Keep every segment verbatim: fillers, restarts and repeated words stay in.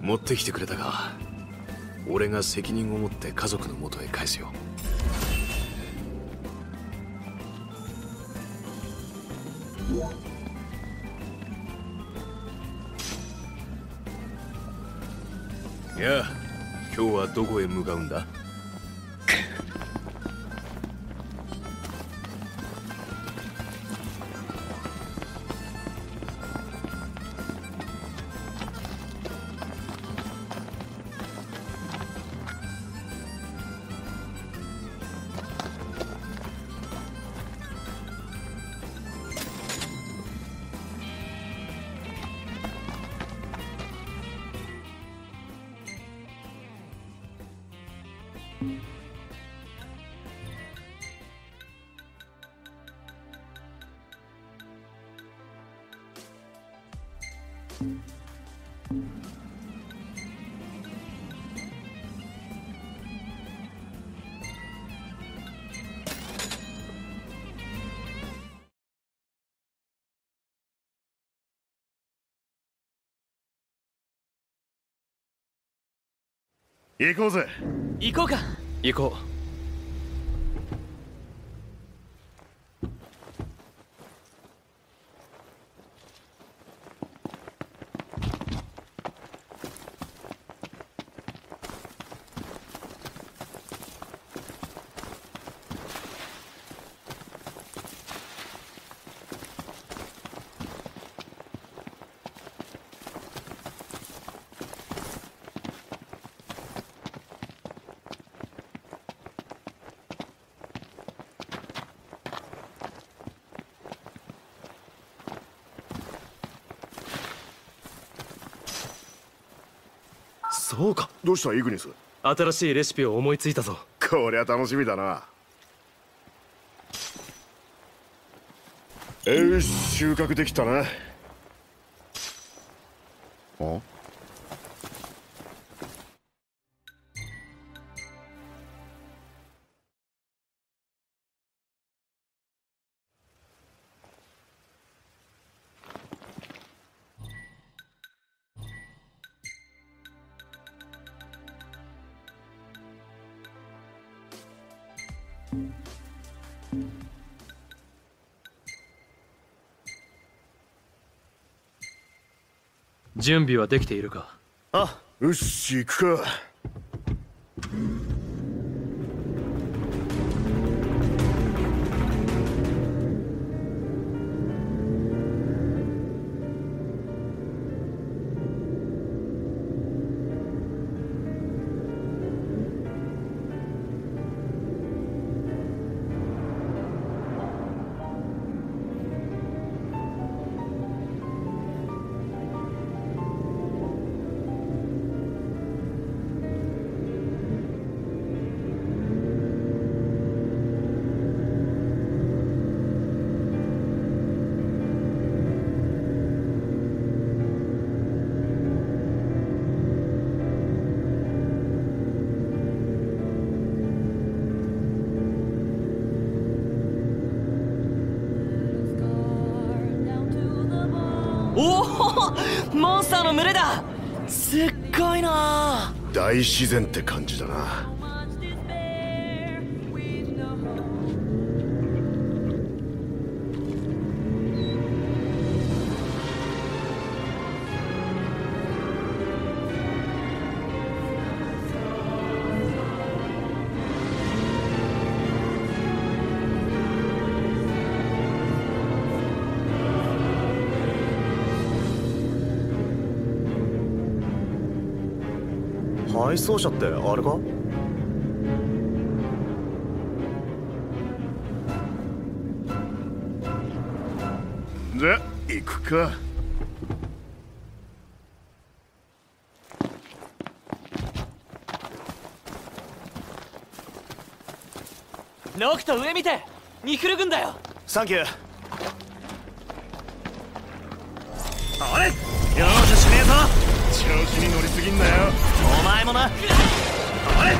持ってきてくれたか。俺が責任を持って家族の元へ返すよ。いや、今日はどこへ向かうんだ？ 行こうぜ。 行こうか。 行こう。 そうか。 どうしたイグニス？ 新しいレシピを思いついたぞ。 こりゃ楽しみだな。よし、収穫できたな。あ？ 準備はできているか？ あ、よし行くか。 おお、モンスターの群れだ。すっごいな。 大自然って感じだな。 配送車ってあれか？ じゃ行くか。 ノクト上見て。ミクル軍だよ。 サンキュー。 あれ、容赦しねえぞ。 調子に乗りすぎんなよ。 お前もな。あれ、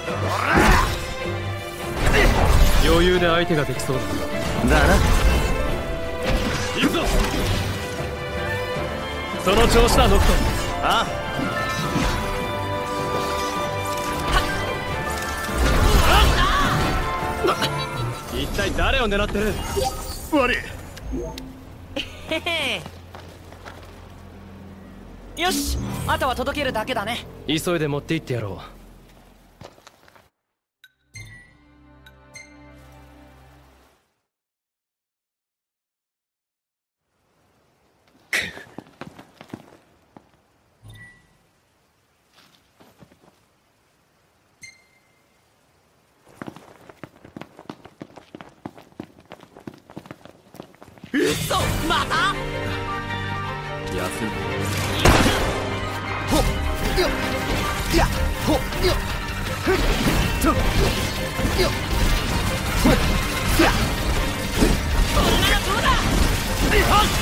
余裕で相手ができそうだ。 だな。 行くぞ。その調子だノクト。 ああ。 一体誰を狙ってる？ 悪い。 へへ。よし、あとは届けるだけだね。 急いで持って行ってやろう。 嘘、また？ 休む。 ほっよっやほっよっふっとよっほっやそれならどうだ？リハン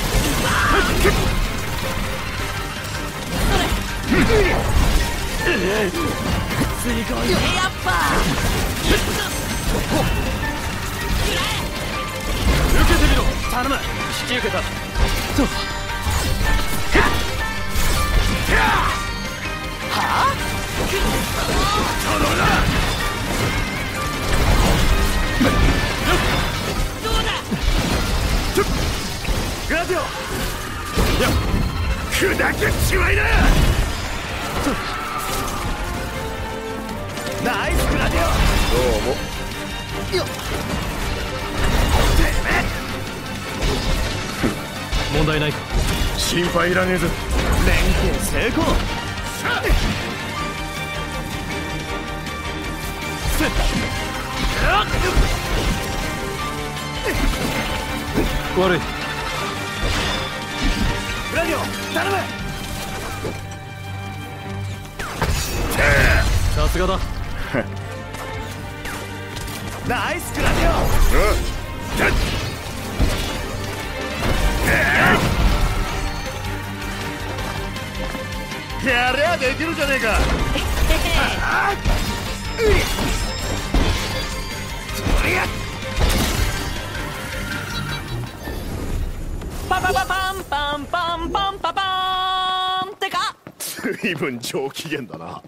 それすごいねやっぱ。ほっ受けてみろ。頼む。引き受けた。そう。はあ？頼むな。どうだ？ ガディオ。やっ。砕けちまいな。ナイスグラディオ。どうも。 よっ。 問題ないか？ 心配いらねえぞ。 連携成功。 悪い。 グラディオ頼む。 さすがだ。 ナイスグラディオ。やりゃできるじゃねえか。 パパパパンパンパンパンパパーンってか。 随分上機嫌だな。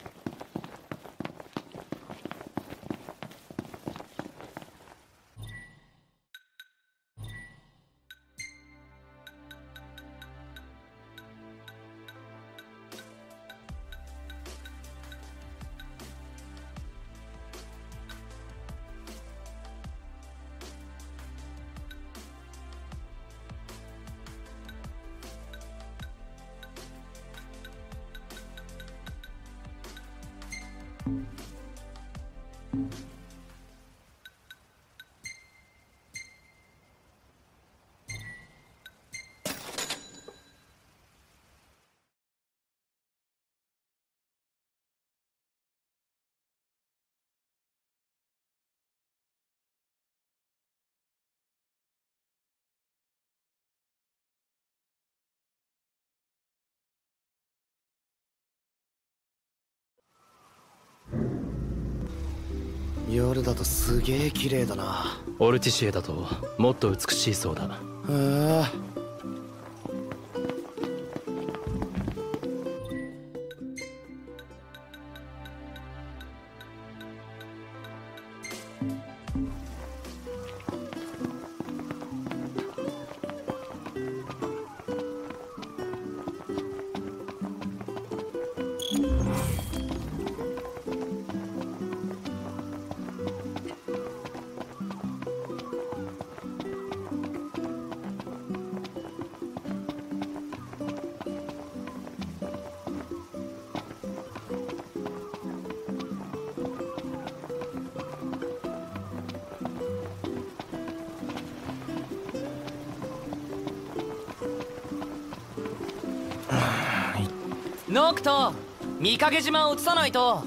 夜だとすげえ綺麗だな。 オルティシエだともっと美しいそうだ。 へえ。 ノクト、御影島を移さないと。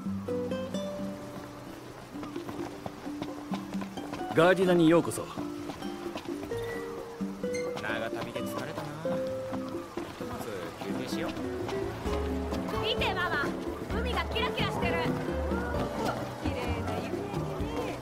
ガーディナにようこそ。 長旅で疲れたな。まず休憩しよう。 見てママ、海がキラキラしてる。うわ、綺麗な夕焼けね。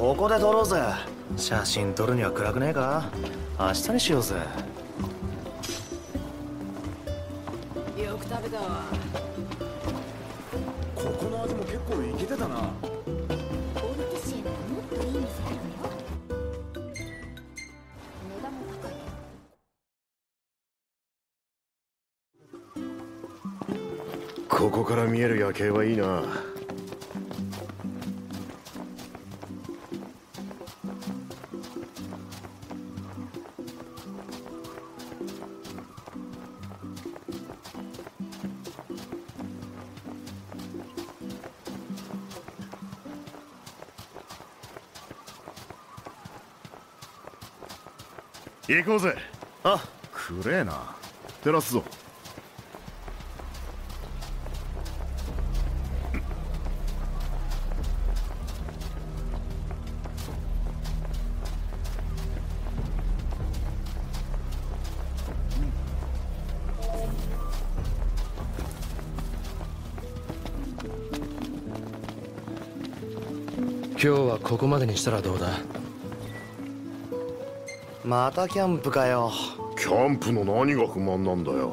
ここで撮ろうぜ。写真撮るには暗くねえか。明日にしようぜ。 よく食べたわ。 ここの味も結構イケてたな。 オルテシエならもっといい店あるわよ。値段も高い。 ここから見える夜景はいいな。行こうぜ。 あ、 くれえな。照らすぞ。 今日はここまでにしたらどうだ。 またキャンプかよ。 キャンプの何が不満なんだよ。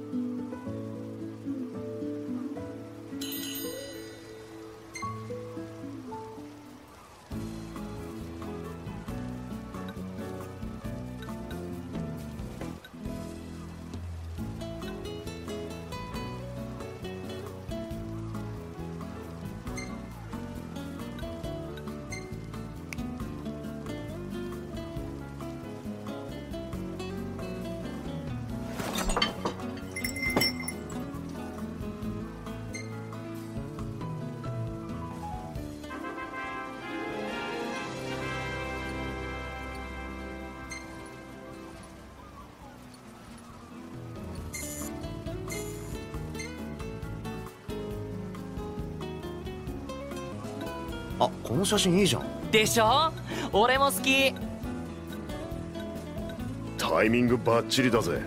あ、この写真いいじゃん。 でしょ。俺も好き。 タイミングバッチリだぜ。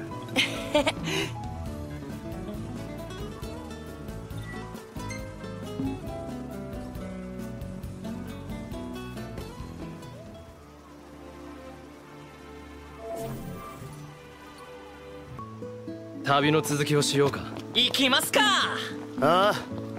旅の続きをしようか。 行きますか。 ああ。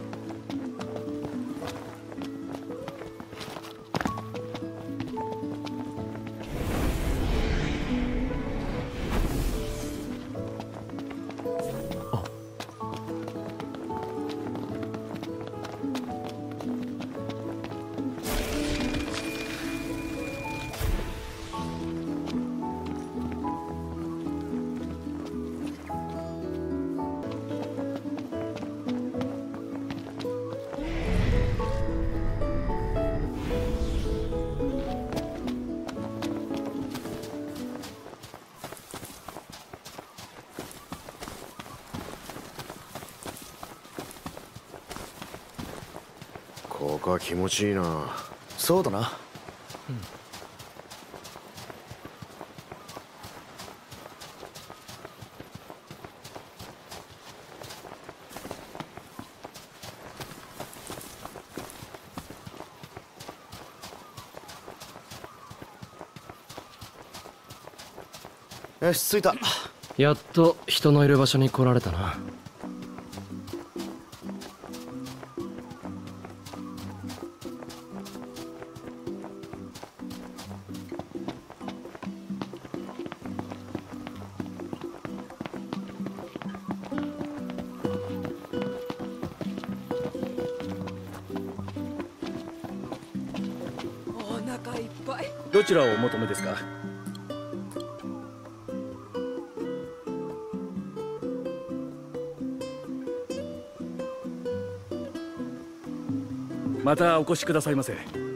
ここは気持ちいいな。 そうだな。 うん。 よし、着いた。 やっと人のいる場所に来られたな。 お腹いっぱい。 どちらをお求めですか。またお越しくださいませ。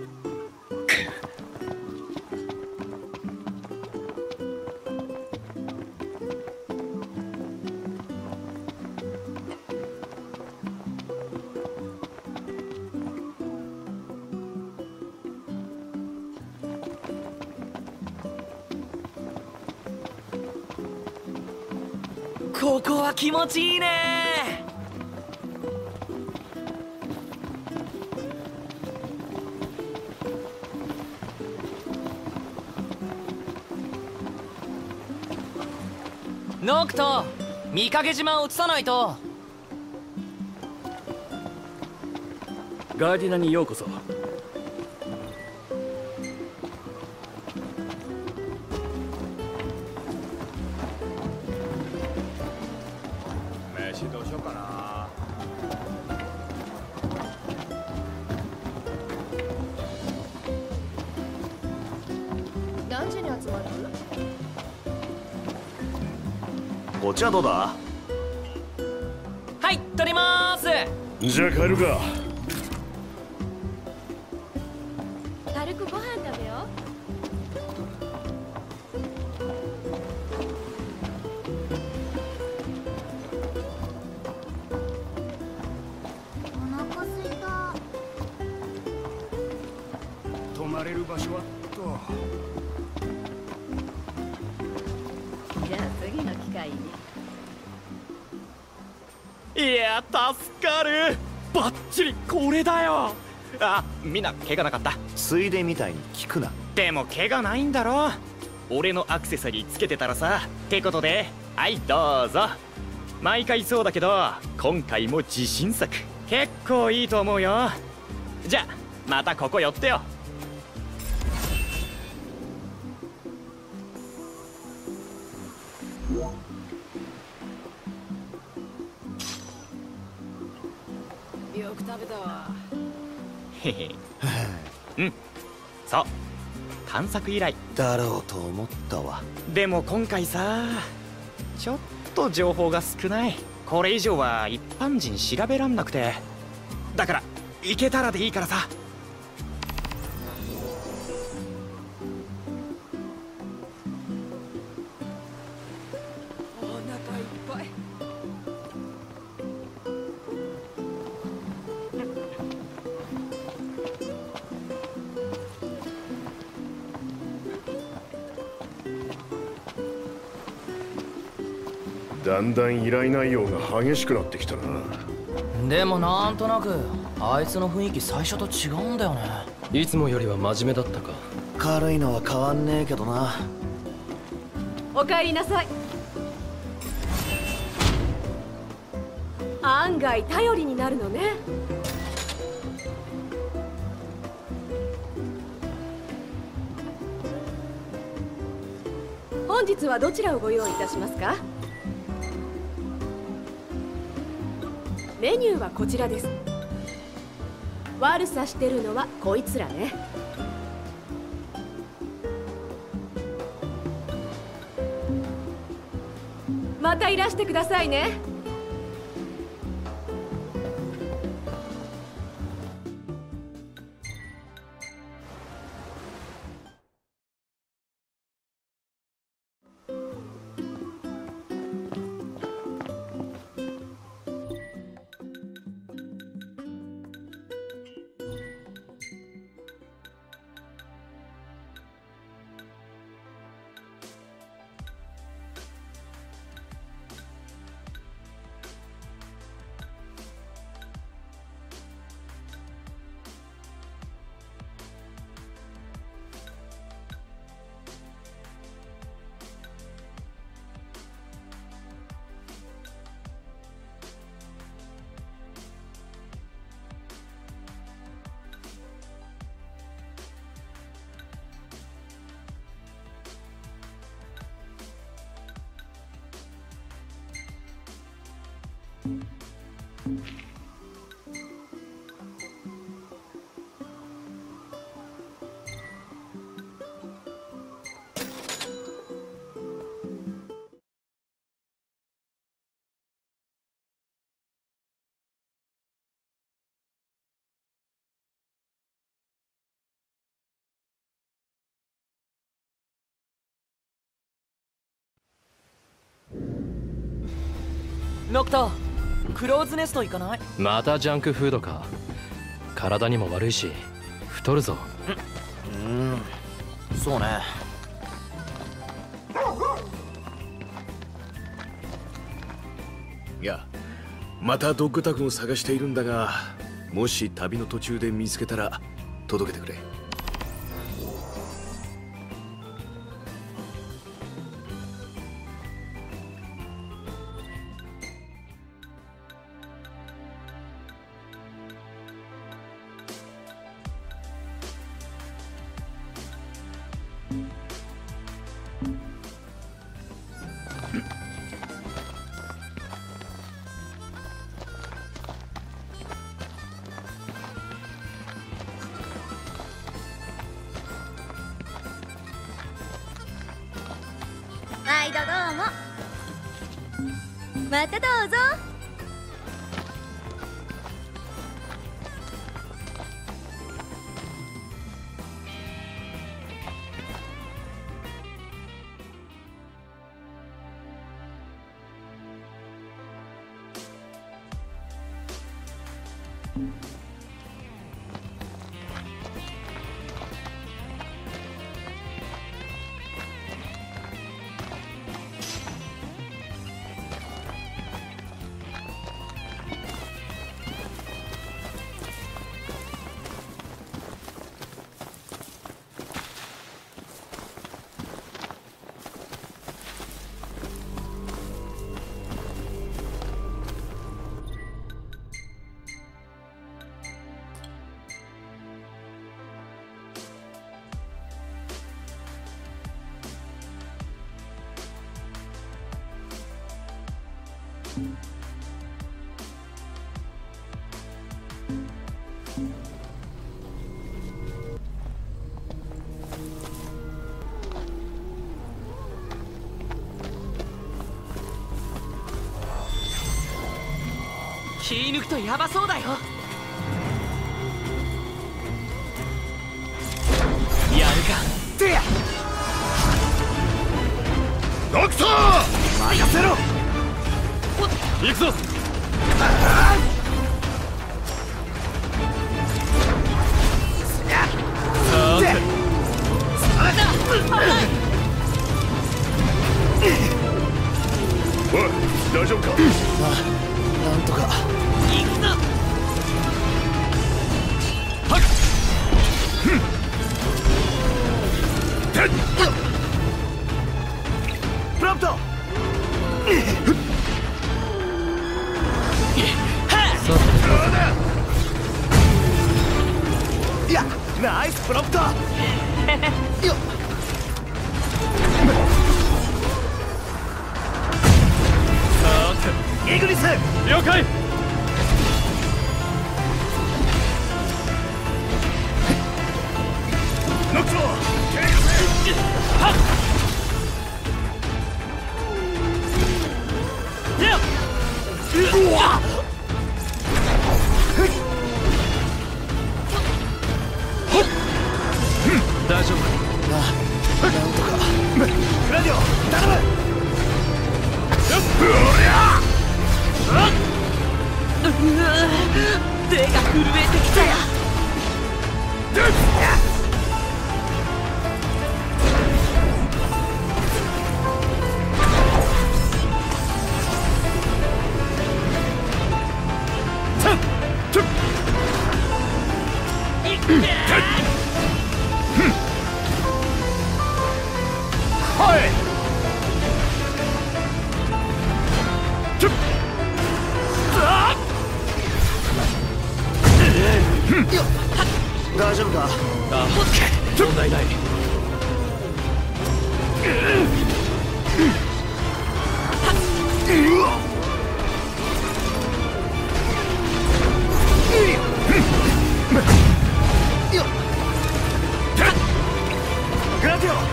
ここは気持ちいいね。 ノクト、御影島を移さないと。 ガーディナにようこそ。 飯どうしようかな。 何時に集まる？ こっちはどうだ？ はい、取りまーす。 じゃあ帰るか。 軽くご飯食べよお腹すいた。 泊まれる場所はと。 う。じゃあ次の機会に。 いや助かる。バッチリこれだよ。あ、みんな怪我なかった？ ついでみたいに聞くな。 でも怪我ないんだろ。俺のアクセサリーつけてたらさ。ってことで、はいどうぞ。毎回そうだけど今回も自信作結構いいと思うよ。じゃあまたここ寄ってよ。 よく食べたわ。 へへうんそう、探索依頼だろうと思ったわ。 でも今回さ、ちょっと情報が少ない。これ以上は一般人調べらんなくて。だから行けたらでいいからさ。 お腹いっぱい。 だんだん依頼内容が激しくなってきたな。 でもなんとなくあいつの雰囲気最初と違うんだよね。 いつもよりは真面目だったか。 軽いのは変わんねえけどな。 おかえりなさい。案外頼りになるのね。本日はどちらをご用意いたしますか？メニューはこちらです。悪さしてるのはこいつらね。またいらしてくださいね。 ノクト、クローズネスト行かない？ またジャンクフードか。体にも悪いし太るぞ。 うん、そうね。 いや、またドッグタグを探しているんだが、もし旅の途中で見つけたら届けてくれ。 毎度どうも。またどうぞ。 気抜くとヤバそうだよ。やるか。てやドクター任せろ。 行くぞ。さておい大丈夫か。 なんとか。 行くぞ。 はっふんてっプラント。いやナイスプロンプト。よっイグニス了解。 ノクトはっうわ大丈夫。 ああなんとか。クラディオ頼む。 うりゃ手が震えてきたよ。 大丈夫か。 ああ問題ない。 グラディオ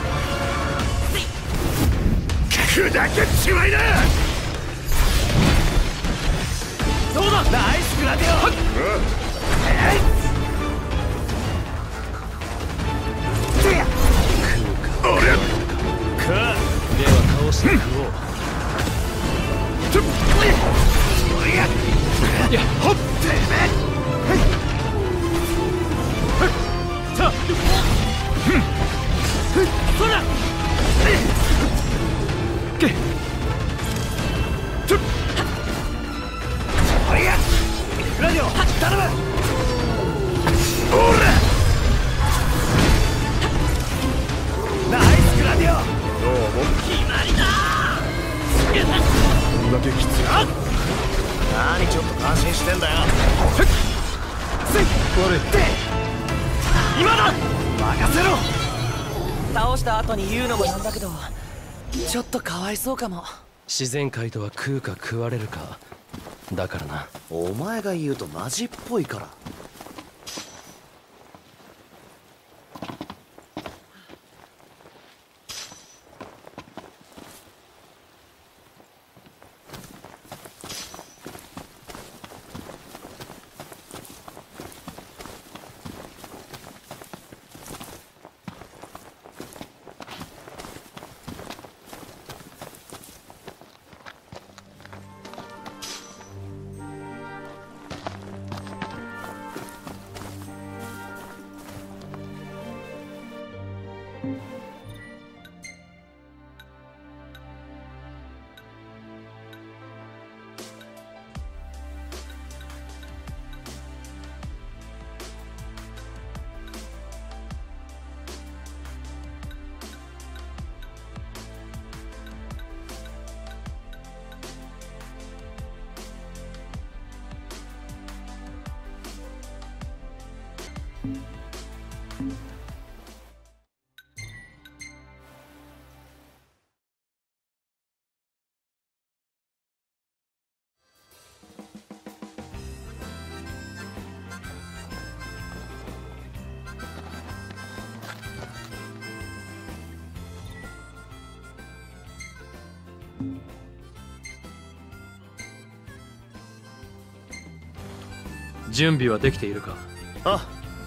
砕けちまいな。 どうだ。ナイスグラディオ。えい俺では倒して食おう。 いやほっさあそらけグラディオ頼む。 おらナイスグラディオ。 どうも決まりだ。 こんだけきつい。 何ちょっと感心してんだよ。 悪い。 今だ。任せろ。 倒した後に言うのもなんだけど、ちょっとかわいそうかも。 自然界とは食うか食われるかだからな。 お前が言うとマジっぽいから。 準備はできているか？ あ、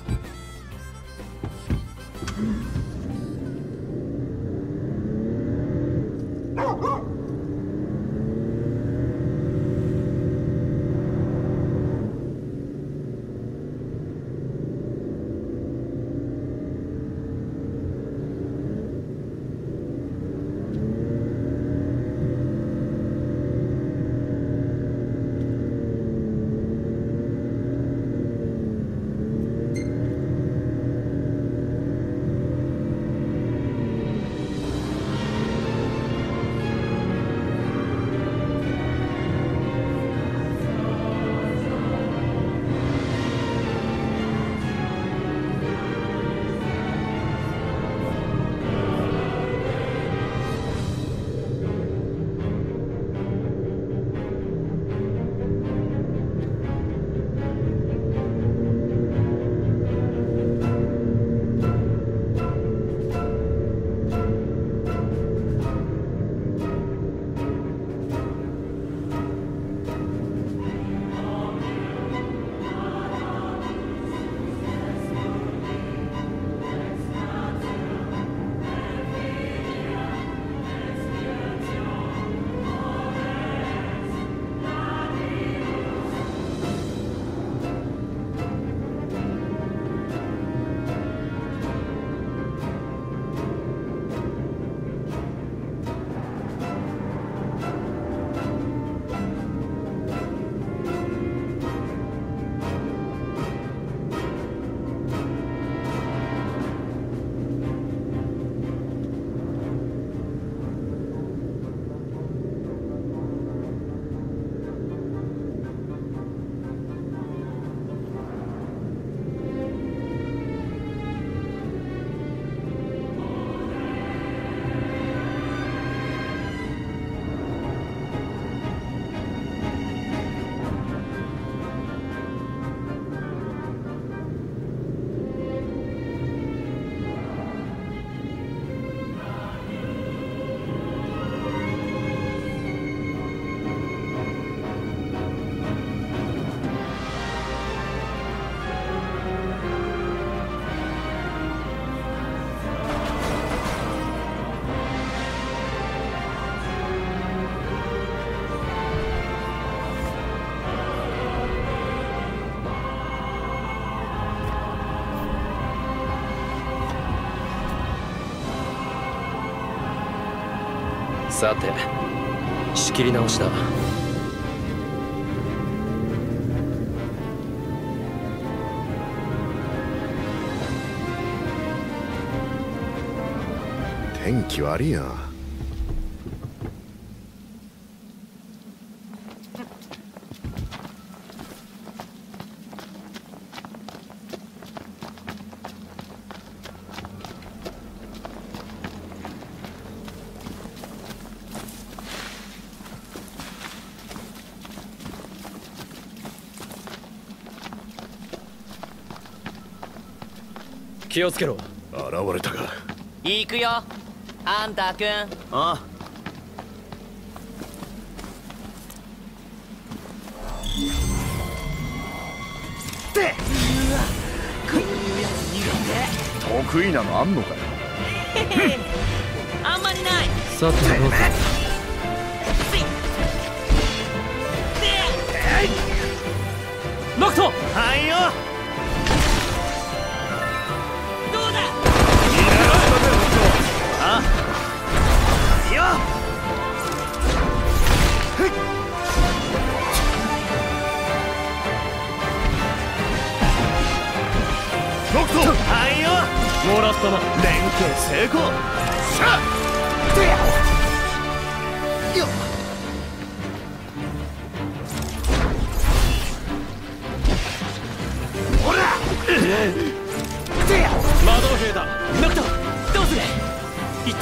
さて、仕切り直しだ。 天気悪いな。 気をつけろ。 現れたか。 行くよ、ハンター君。 ああ。 ってうわ、こういうやつ苦手。 得意なのあんのかよ。 へへあんまりない。 さてどうぞ。ノクト。 はいよ。 どうだ。 あよっ。ノクト。はいよ。 もらったな。 連携成功。しゃっ。よっ。ほら。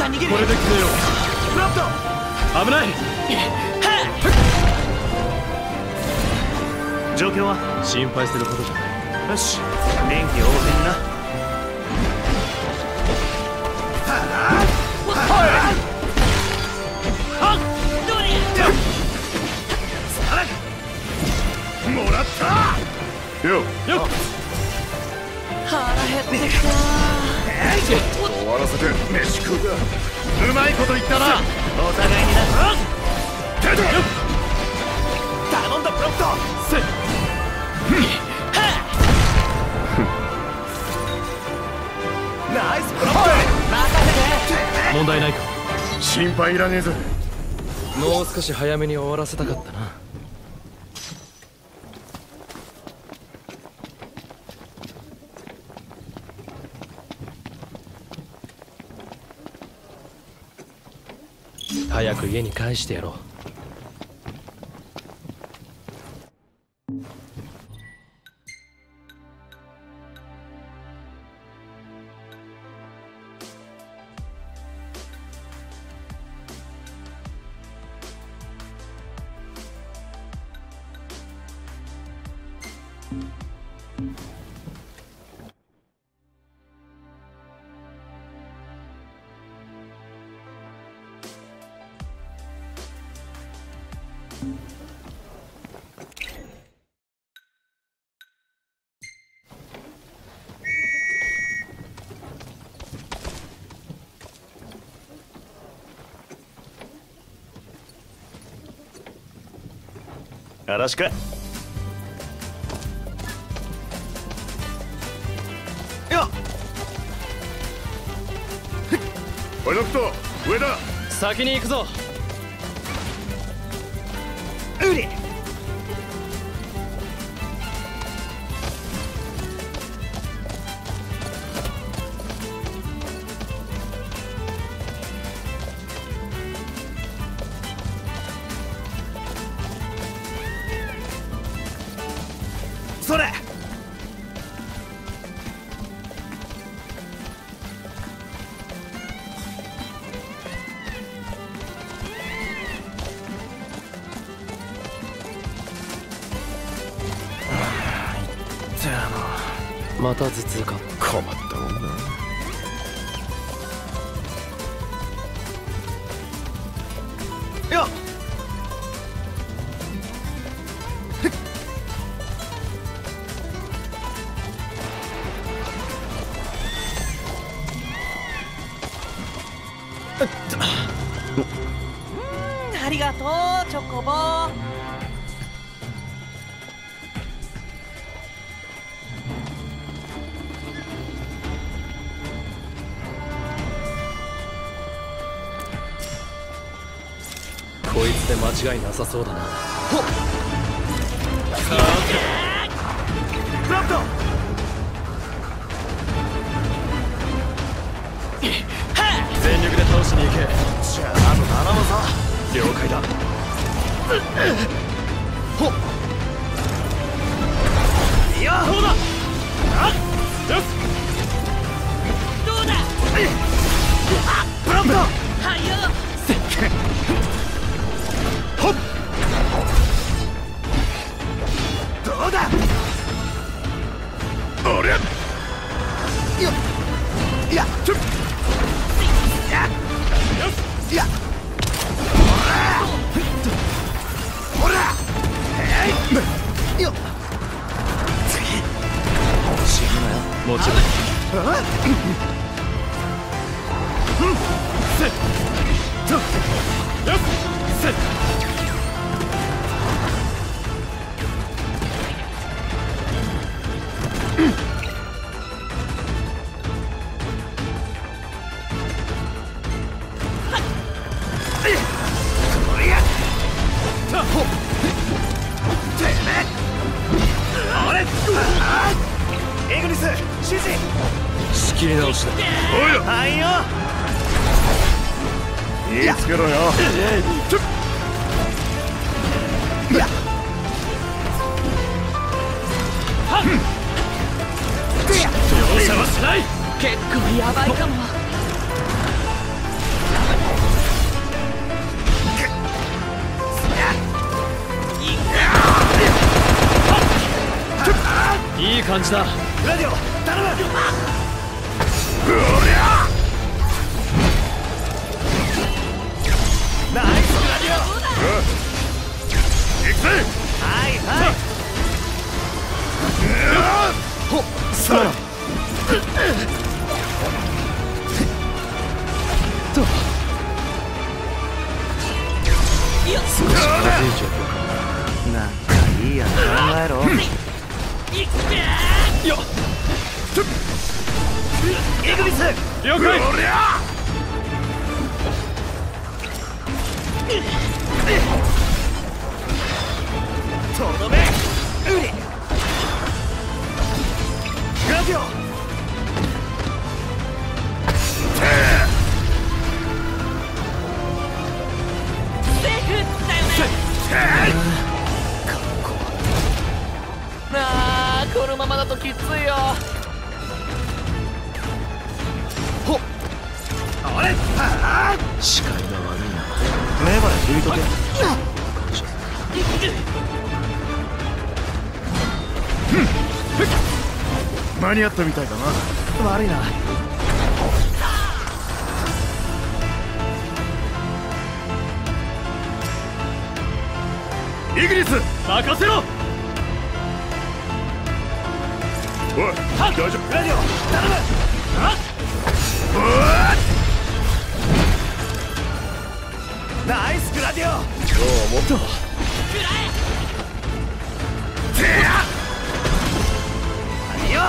旦逃げる。 これで決めよう。 ブラッド危ない。 状況は？ 心配するほどじゃない。 よし、臨機応変にな。 もらったよよっ。 腹減ってきた。 終わらせて飯食うか。うまいこと言ったな。 お互いにな。 出てよ。 頼んだブロックト。 せっナイスブロック。任せて。 問題ないか。 心配いらねえぞ。 もう少し早めに終わらせたかったな。早く家に返してやろう。 よろしく。よっ。 おい、ドクト上だ。 先に行くぞ。 ウリ。それ。 また頭痛か。 困ったもんだ。 よっ。 ありがとうチョコボ。 こいつで間違いなさそうだな。ほっ。 ブラッド。 全力で倒しに行け。 じゃああと頼むぞ。 了解だ。ほっ。 いやそうだ。 よし。 どうだ。 あ、ブラッド。 はよ。 ほっ。どうだ。 あれ。 よっ。いや。ちょっ。いや。 よし。 いや。ほら。えい。よっ。死ぬなよ。 もちろん。 あ。 せっ。と。よし。せっ。 エグリス、指示。 仕切り直しだ。 おいよ。 はいよ。 言いつけろよ。 いや。 はっ。容赦はしない。 結構やばいかも。 いい感じだ。 グラディオ頼む。 おりゃナイスグラディオ。 行くぜ。 はいはいほっさあと少しまずい状況か。 なんかいいやつ考えろ。 よっイグニス了解。 おりゃとどめウリグラディオセーフだよね。なあこのままだときついよ。 ほっあれはあ視界が悪いな。 目まで引いとけ。 間に合ったみたいだな。 悪いな。 イギリス任せろ。 おい大丈夫。 グラディオ頼む。ナイスグラディオ。 どうもとてやあいよ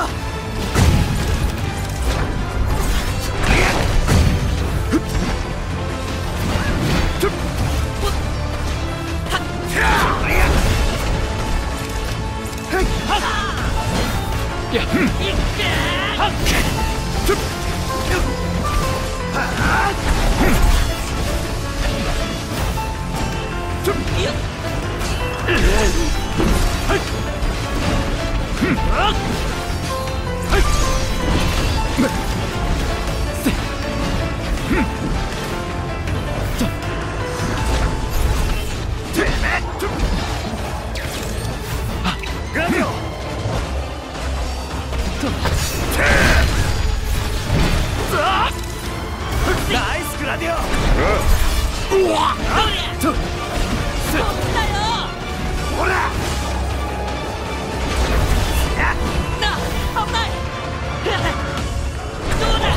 いやグラディオナイスグラディオ。 うわとそんだよ。 ほらな危ない。どうだ。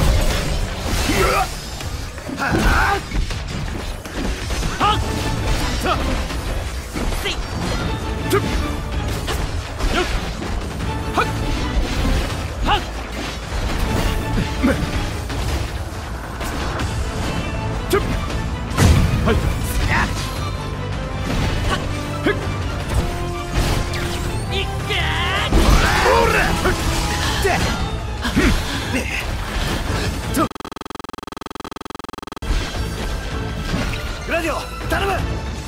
はあはっさせいとよっはっはっちょっはいいっけほらでとグラディオ頼む。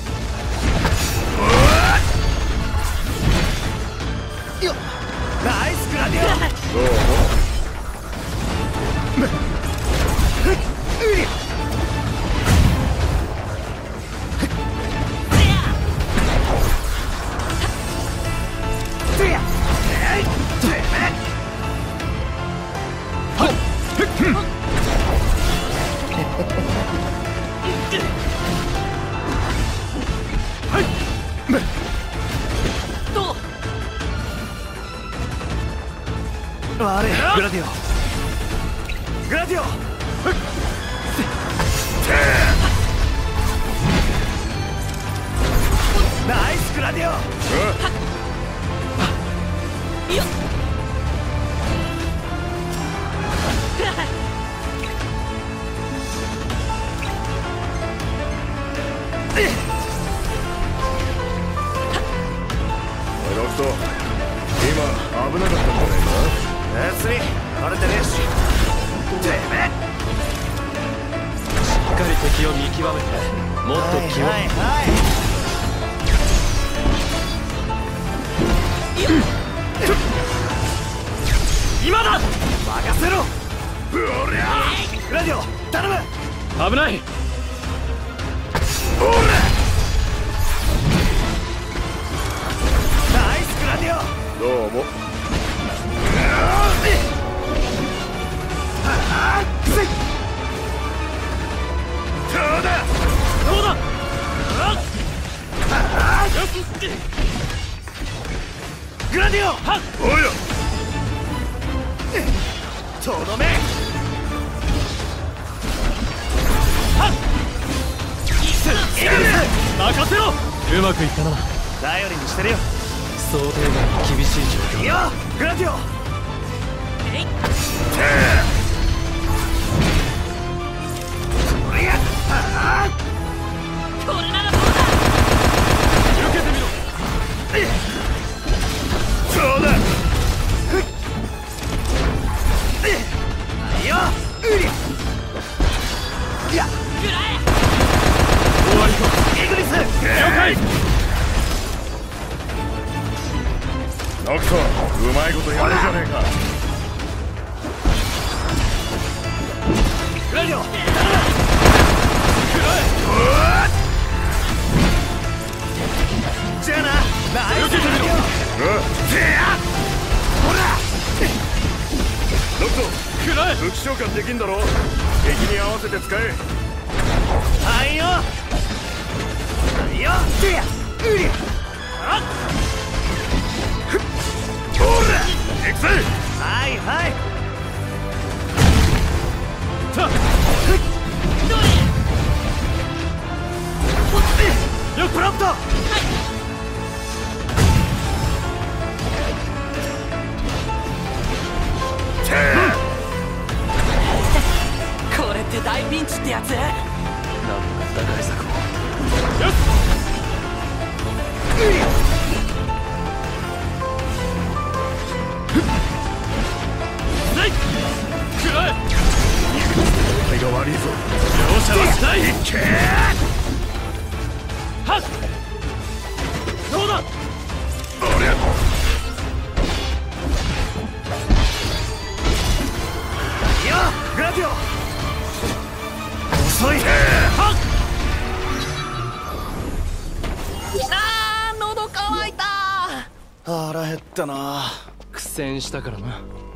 よっナイスグラディオ。 どうもうりてやえいてめどう悪いグラディオグラディオナイスグラディオ。 いいよ。 ロフト今危なかったんじゃないか。 別にバレてねえしてめえしっかり敵を見極めてもっと気を、 はいはい今だ。 任せろ。 おりゃグラディオ頼む。 危ない。 おらナイスグラディオ。 どうもグラディオ、はっ、おいよ、とどめ、はっ、イグニス、任せろ。 うまくいったな。 頼りにしてるよ。 想定外に厳しい状況。 いいよグラディオ。 えいっ、 これや、ああ、 これならどうだ。 受けてみろ。そうだ。 いいよウリ。いや食らえ。 終わりか。 イグニス、 了解。ノクト、うまいことやるじゃねえか。 グラディオ、じゃあな。ナイスグラディオ。 ほら、ノクト、武器召喚できんだろ。敵に合わせて使え。 はいよはいよ。てやウリ。 ほら、行くぜ。 はいはいよっプラント。 これって大ピンチってやつ。 なんとか打開策を。 よし、 くらえ。 状態が悪いぞ。 容赦はしない。 いけー。 はっ、どうだ。 俺よグラディオ。遅い。 はっ、 あー、喉乾いた。 腹減ったな。 苦戦したからな。